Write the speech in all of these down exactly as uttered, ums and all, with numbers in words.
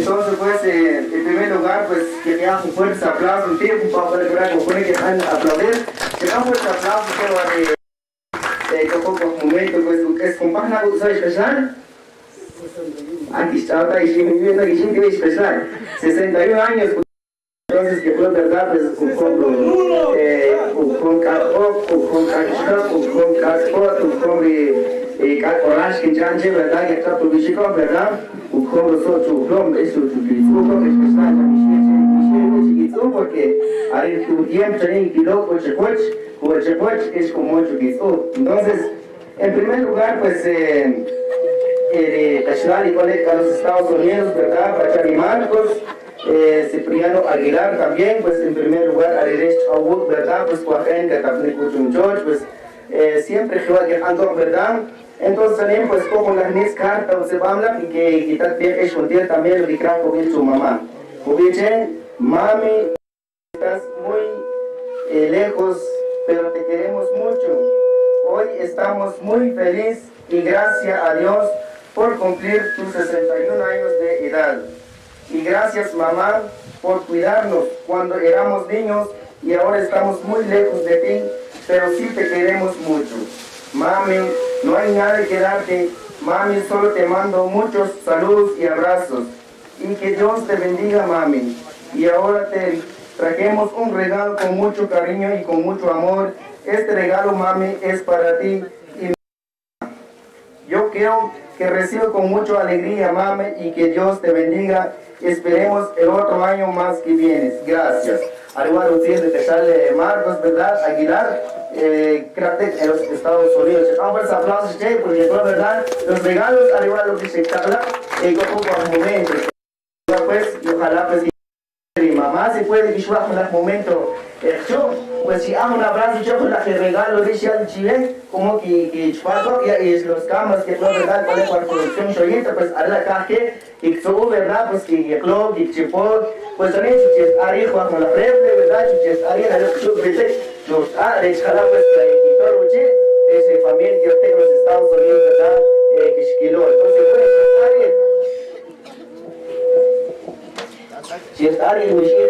Entonces, pues, eh, en primer lugar, pues, que te hagan un fuerte aplauso, un tiempo para celebrar con que van a aplaudir. Que dan un fuerte aplauso, que eh, que poco momento, pues, es con página que soy especial. Aquí está, está ahí, viviendo aquí, sí, que es especial. sesenta y un años, entonces, que fue verdad, pues, con con eh, con carpop, con carchop, con carpop, con eh, orange que ya lleva, ¿verdad? Que está tu bichico, ¿verdad? Un poco de su plom, eso tu bichico, especial, porque hay tu tiempo, hay kilo, coche, coche, coche, coche, es como ocho kilo. Entonces, en primer lugar, pues, eh, eh, la ciudad igual a los Estados Unidos, ¿verdad? Para Marcos, eh, Cipriano Aguilar también, pues, en primer lugar, Ariresh Awud, ¿verdad? Pues, Cuajén, Catapnicuchum George, pues, eh, siempre que ando, ¿verdad? Entonces también pues como las mis cartas o se habla y que quitar bien esconder también lo que crea con su mamá. Porque mami, estás muy eh, lejos, pero te queremos mucho. Hoy estamos muy felices y gracias a Dios por cumplir tus sesenta y un años de edad. Y gracias mamá por cuidarnos cuando éramos niños y ahora estamos muy lejos de ti, pero sí te queremos mucho. Mami, no hay nada que darte. Mami, solo te mando muchos saludos y abrazos. Y que Dios te bendiga, mami. Y ahora te trajimos un regalo con mucho cariño y con mucho amor. Este regalo, mami, es para ti. Y yo quiero que reciba con mucha alegría, mami, y que Dios te bendiga. Esperemos el otro año más que vienes. Gracias. Al igual usted de Texale Marcos, ¿verdad? Aguilar. Eh, en los Estados Unidos. Vamos a aplausos, che, porque fue verdad, los regalos, al igual lo que se habla, y como por momentos. Pues, y ojalá, pues, mi mamá se puede visualizar en el momento. Yo, pues, si hago un abrazo, yo, pues, la que regalo, dice al chile, como que, que chupato, y los camas que fue verdad, para la producción, choyita, pues, a la caje, y todo, verdad, pues, que el club, que chipó, pues, también, chuches, ari, Juan, con la frente, verdad, chuches, ari, a lo que yo, los árabes, pues, y todo lo que es familia que yo tengo en los Estados Unidos, ¿verdad? Eh, que esquiló. Entonces, pues, si es Ari, pues, si es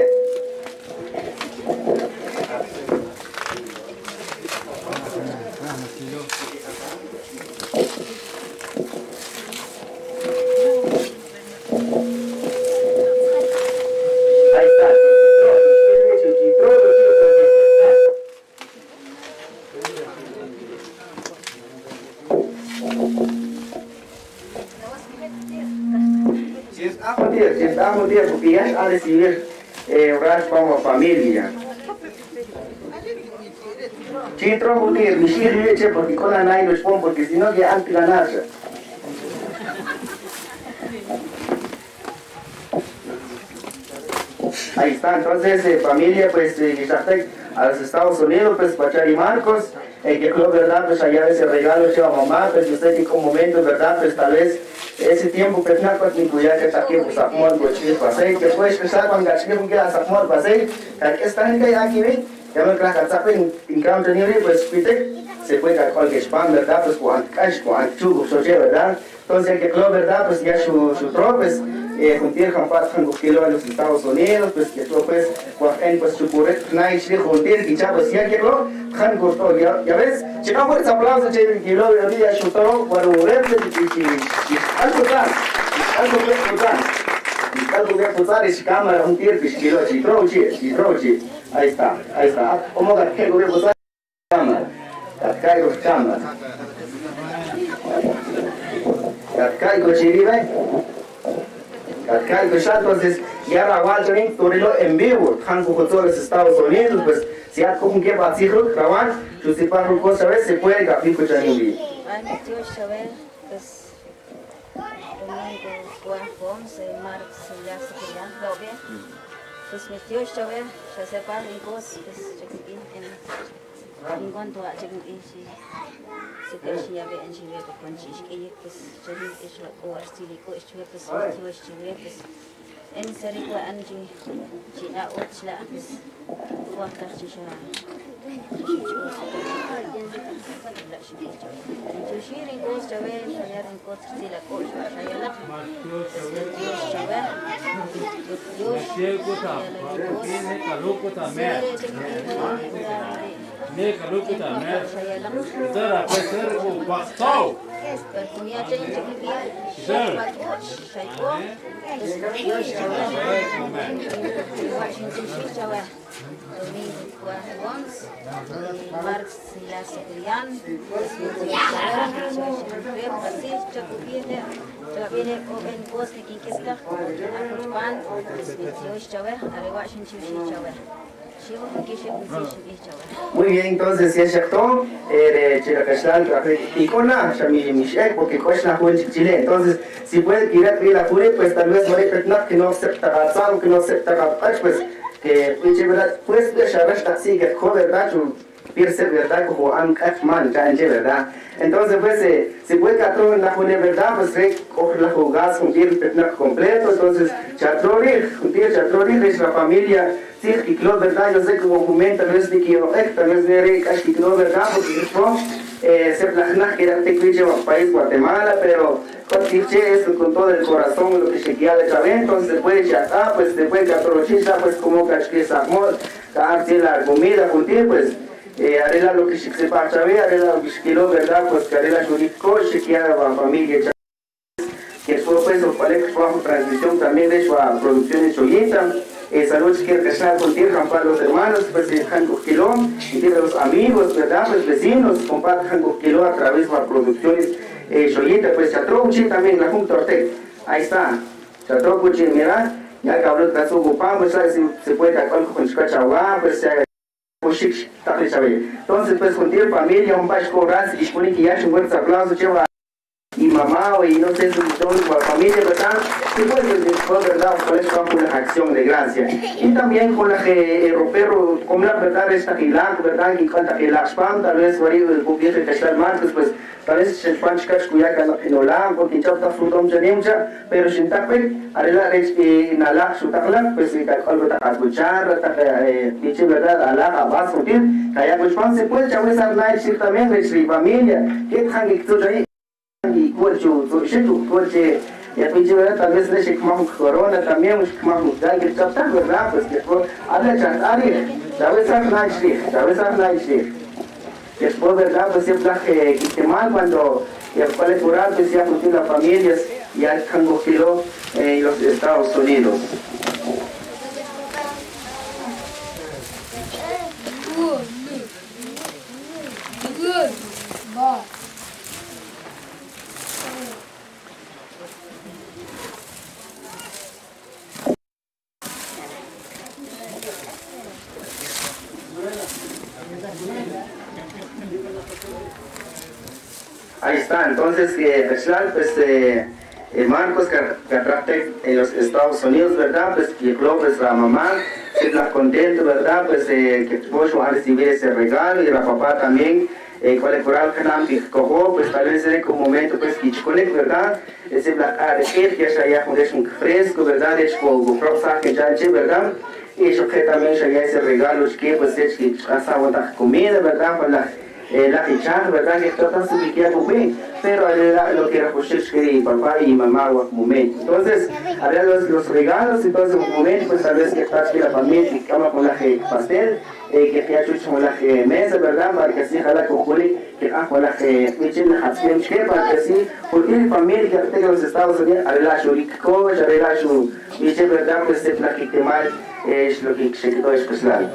ahí está. Si estamos bien, porque ya a recibir eh, orar como familia. Si troco de mi leche, porque con la nadie lo expone, porque si no, ya antes la nasa. Ahí está, entonces, eh, familia, pues, eh, a los Estados Unidos, pues, Pachari Marcos, eh, que creo, verdad, pues, allá ese regalo lleva mamá, pues, usted que con momento, verdad, pues, tal vez, ese tiempo que no pues ni cuidar que está aquí pues amor pues chile pasé que puedes pensar cuando gachile con que las amor pasé que está en que aquí ven ya me claro que está en en campo de pues pite se puede que cualquier spam verdad pues cuando cash cuando chugo soje verdad entonces que claro verdad pues ya su su tropes eh juntar con parte con kilo en los Estados Unidos pues que todo pues cuando pues su correcto nice de juntar que ya pues ya que lo han cortado ya ya ves si no puedes aplauso che que lo de día su toro para volverse y algo tal algo que tal algo que tal es cámara un tiro que kilo si troche si troche ahí está ahí está como que lo que tal cámara caigo cámara caigo chiribe caigo ya entonces ya la va también todo en vivo han con todos los Estados Unidos pues si hay con que va a decirlo grabar tú si para cosa vez se puede capir con el vídeo pues domingo cuatro se marzo ya se quedan lo bien pues me dio esta vez ya se para en cosas pues chequein en cuanto a chequein si se que si ya ven si ve con si que pues chequein es lo o estilico es que pues yo es que pues en serio anji si a otla pues وقتها تشرع تشيرين كوس جوين شيرين كوس تيلا كوس شيلا تشوين Ne kaluku ta mer. Zara peser ko pasau. Zara. Muy bien, entonces, si es cierto, eh, y con la porque cuesta Chile, entonces, si puede tirar la pure, pues tal vez no hay que no acepta que no acepta pues, que pues, ya resta así, que verdad, piense verdad, como han man, verdad. Entonces, pues, eh, si puede que todo la pure verdad, pues, coger la jugada, un completo, entonces, chatrorir, un día chatrorir es la familia. Sí, que claro, verdad, yo sé que como comenta, no es de que no es, tal vez de que claro, verdad, porque después se plajna que era tequillo en país Guatemala, pero con eso con todo el corazón, lo que se quiera de saber, entonces después de chatar, pues después de aprochizar, pues como que se amor, darse la comida contigo, pues arregla lo que se sepa saber, arregla lo que se quiera, verdad, pues que arregla su rico, se quiera la familia, que después pues los parejas bajo transmisión también de su producción en Soyita. Eh, saludos quiero casar contigo, para los hermanos, pues de Hanko Kilo, y de los amigos, ¿verdad? Los vecinos, compartan Hanko Kilo a través de las producciones eh, Soyita, pues Chatrocuchi también, la Junta Ortega, ahí está, Chatrocuchi, mira, ya que habló de su gupa, pues si se puede acuerdo con Chicachagua, pues se haga Pushik, entonces pues contigo familia, un pacho ras, y pone que ya se muere aplauso, lleva y mamá y no sé si son la familia, ¿verdad? Y pues después, ¿verdad? Por eso con la acción de gracia. Y también con la que europeo, como la verdad esta que la, ¿verdad? Que canta que la spam, tal vez varía el gobierno que está el martes, pues tal vez se pan chicas cuya que no la, porque ya está fruto de nemja, pero sin tape, arregla es que nala su takla, pues que algo ta escuchar, ta dice verdad, ala abas sutil, kaya pues pan se puede chaval esa night ciertamente es mi familia, que tan que tú ahí y cuercho, tu cuerche, y a pinche verdad, tal vez le se como corona también, pues como ya que está tan verdad, pues que por habla chantaria, sabes a night, sabes a night. Después, verdad, pues siempre que que mal cuando el cual curar, pues ya con las familias ya están cogidos en los Estados Unidos. Ahí está, entonces, eh, pues, eh, eh, Marcos Catrate en los Estados Unidos, ¿verdad? Pues, que pues, la mamá se está contenta, ¿verdad? Pues, eh, que pues, va a recibir ese regalo y la papá también, eh, cuál es el canal que cogió, pues, tal vez en un momento, pues, que chicole, ¿verdad? Ese la de que ya ya con un fresco, ¿verdad? Es como prosa que ya ¿verdad? Y eso que también ya ese regalo, que pues, es que casa otra comida, ¿verdad? Pues, la Eh, la fichada, ¿verdad? Que está tan subiquia bien, pero era lo que era pues que papá y mamá en un momento. Entonces, había los, los regalos, entonces en un momento, pues tal vez que está aquí la familia, que cama con la que pastel, eh, que te ha hecho con la que mesa, ¿verdad? Para que así jala con Juli, que ah, con la que me echen la acción, que para que así, porque la familia que tenga los Estados Unidos, arregla su rico, arregla su, dice, ¿verdad? Pues de la que mal es lo que se quedó especial.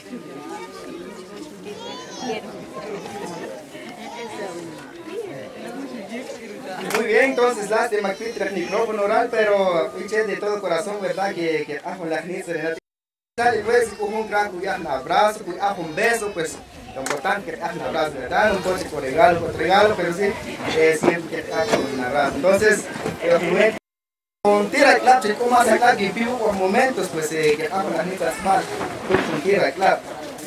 Muy bien, entonces, lástima que el micrófono oral, pero pinche de todo corazón, ¿verdad? Que, que hago la gente de y pues, un gran un abrazo, un beso, pues, lo importante es que haga un abrazo, ¿verdad? Un coche por regalo, por regalo, pero sí, eh, siempre que haga un abrazo. Entonces, el momento, con tira clap, se como hace acá, que vivo por momentos, pues, eh, que hago las letras más, con tira clap.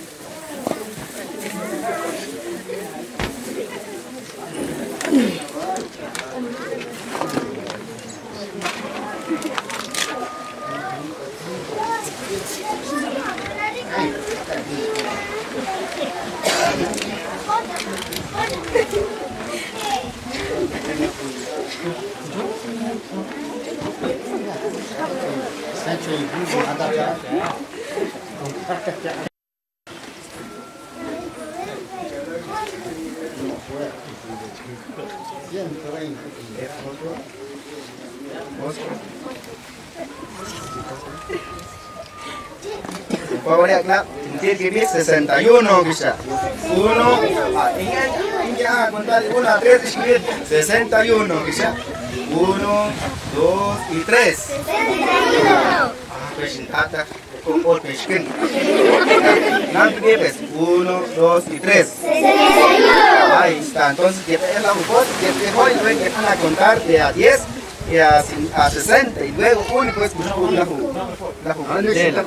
Por favor, acá, tiene que ver sesenta y uno, quizá. uno, ya, a contar de uno a tres, escribir sesenta y uno, quizá. uno, dos y tres. sesenta y uno. Ah, pues, hasta con otro escrito. uno, dos y tres. sesenta y uno. Ahí está, entonces, que es la voz, que es hoy, luego que van a contar de a diez. Y a, a sesenta y luego uno pues buscó la jugadela.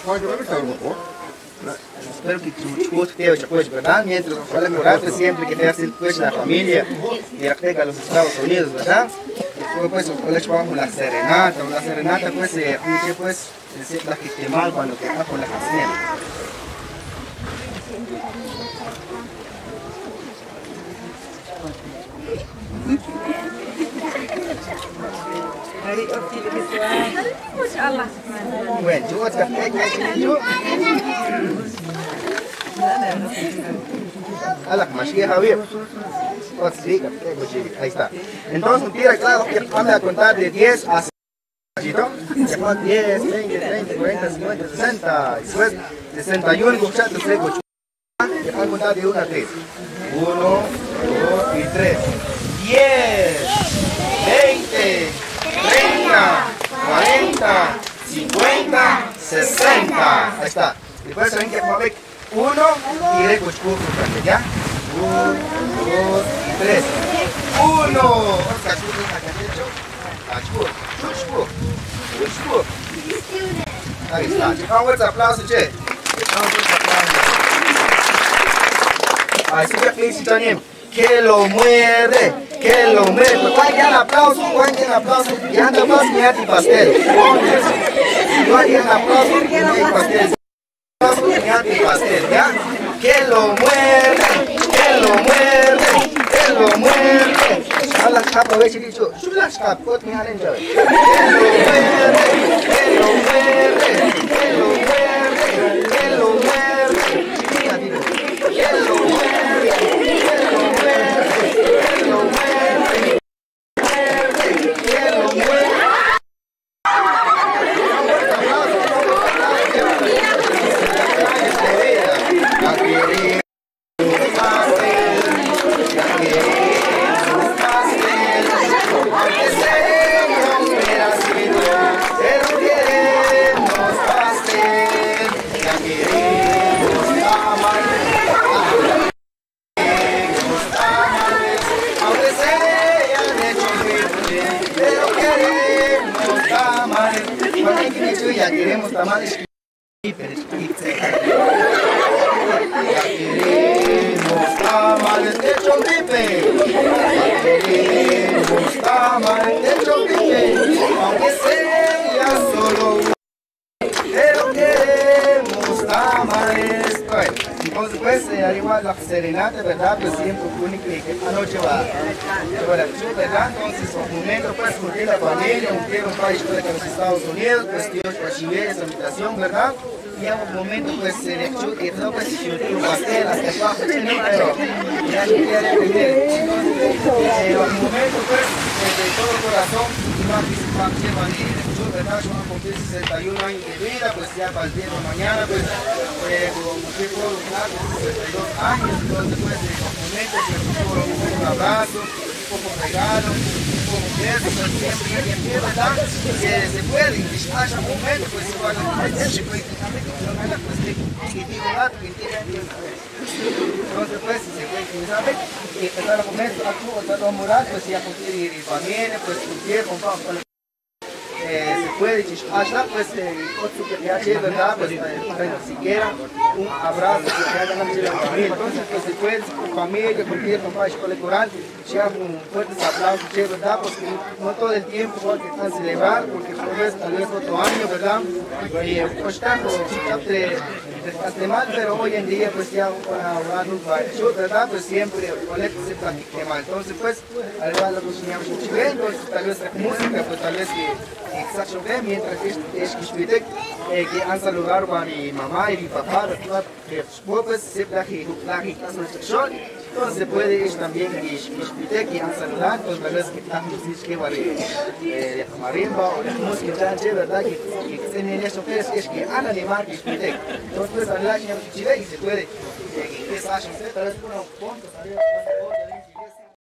Espero que tu esposo te haya pues, ¿verdad? Mientras para mejorar siempre que te hacen pues la familia y a los Estados Unidos, ¿verdad? Después pues les vamos la serenata, la serenata pues eh, pues decir la que te mal cuando te está con la canción. Bueno, yo voy a hacer yo. Javier. Ahí está. Entonces, tira claro que vamos a contar de diez a diez, veinte, treinta, cuarenta, cincuenta, sesenta. Después, sesenta y uno, vamos a contar de uno a tres. uno, dos y tres. diez, veinte, treinta, cuarenta, cincuenta, sesenta. Ahí está. Después saben que vamos a ver uno y recochpur, ¿ya? uno, dos y tres. uno. Ahí está. Vamos a ver aplauso, che. Vamos a ver aplauso. Ahí está, felicitación. Que lo muerde, que lo muerde. Cualquier aplauso, cualquier aplauso. Ya anda más que ya te pastel. Cualquier aplauso, ya te pastel. Ya te pastel, ¿ya? Que lo muerde, que lo muerde, que lo muerde. Allah capa ve shi dicho, shulas cap, kot mi halen jawe. Que lo muerde, que lo muerde, que lo muerde, que lo muerde. Que lo muerde, que lo muerde, que lo muerde, que lo muerde. Ya queremos tamales y perspicas. Ya queremos tamales de chompipe. Ya queremos tamales de chompipe. Aunque sea solo uno. Pero queremos tamales. Bueno, entonces pues eh, arriba la serenata, ¿verdad? Pues siempre único que anoche va a la chupa, ¿verdad? Entonces un momento pues porque la familia, un quiero un país de los Estados Unidos, pues Dios para recibir esa invitación, ¿verdad? Y a un momento pues se le chupa y no pues yo tengo pastel hasta abajo, pero ya no quiere tener. Entonces, eh, un momento pues de todo corazón y va a participar de manera, ¿verdad? Van a cumplir sesenta y un años de vida, pues ya para el día de mañana, pues, eh, cumplir todos los platos, sesenta y dos años, entonces, pues, en los momentos, pues, un abrazo, un poco regalo, un poco de eso, pues, siempre hay que ¿verdad? Que se puede, y haya un momento, pues, igual, pues, pues, que digo, que tiene entonces, pues, si se puede utilizar, y empezar a comer, a todo moral, pues, ya cumplir y familia, pues, cumplir con con Eh, se puede, hasta pues, eh, ya es verdad, pues, eh, siquiera un abrazo que se hagan a la familia. Entonces, pues, se puede, con familia, cualquier papá, escuela coral, ya un fuerte aplauso, es verdad, porque no todo el tiempo porque están celebrar, porque tal vez, tal vez otro año, ¿verdad? Y pues, está, bastante mal, pero hoy en día, pues, ya para orar un bacho, ¿verdad? Pues, siempre, colecto se practica mal. Entonces, pues, al igual lo cocinamos mucho bien, entonces, tal vez la música, pues, tal vez que exacto bem, mientras es que eh, que han saludado a mi mamá y mi papá, que pues se plagi plagi sol, entonces se puede es también que que han saludado, entonces tal vez que están diciendo que vale eh marimba o la música ya verdad que que en eso es que han animado que entonces pues al año chile y se puede que es así, tal vez uno punto